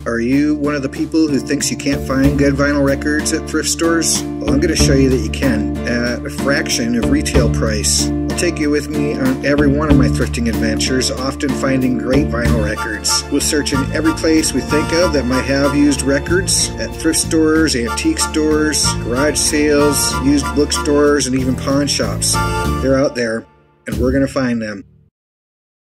Are you one of the people who thinks you can't find good vinyl records at thrift stores? Well, I'm going to show you that you can, at a fraction of retail price. I'll take you with me on every one of my thrifting adventures, often finding great vinyl records. We'll search in every place we think of that might have used records, at thrift stores, antique stores, garage sales, used bookstores, and even pawn shops. They're out there, and we're going to find them.